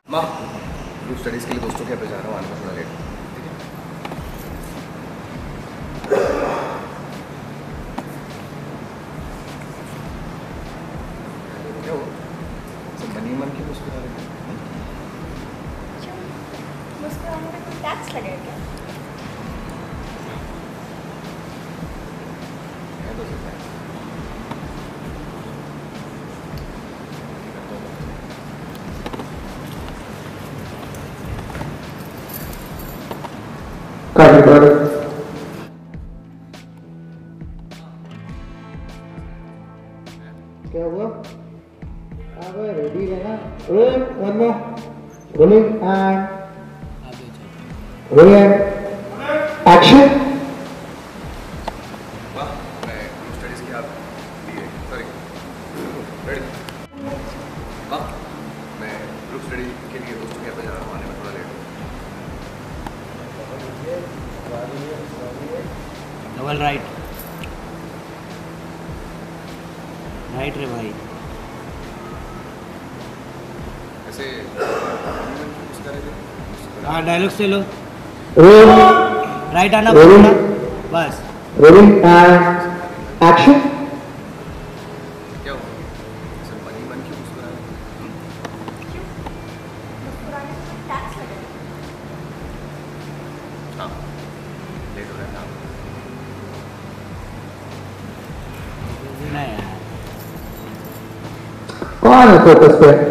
माँ group studies के लिए दोस्तों के यहाँ पे जा रहा हूँ, आने में थोड़ा लेट। ठीक है। क्या हो सब मनी मन की मुस्कुरा रहे हैं? मुस्कुराने में कोई टैक्स लगेगा क्या? है तो सकता है। क्या हुआ? अब रेडी रहना। Rolling one more. Rolling and action. वाह मैं ग्रुप स्टडीज़ के आप लिए सॉरी रेडी। वाह मैं ग्रुप स्टडी के लिए दोस्तों के यहाँ पे जा रहा हूँ, आने में थोड़ा लेट। डबल राइट राइट रे भाई। ऐसे मनी मन की मुस्कुरा रहे थे। हाँ डायलॉग से लो। रोल राइट आना Rolling. बोलना बस। Rolling and action. क्या हुआ सब मनी मन की मुस्कुरा रहे थे? क्यों? मुस्कुराने में कोई टैक्स लगेगा? हाँ लेट हो रहा है काम। नहीं यार कौन है फोकस पे?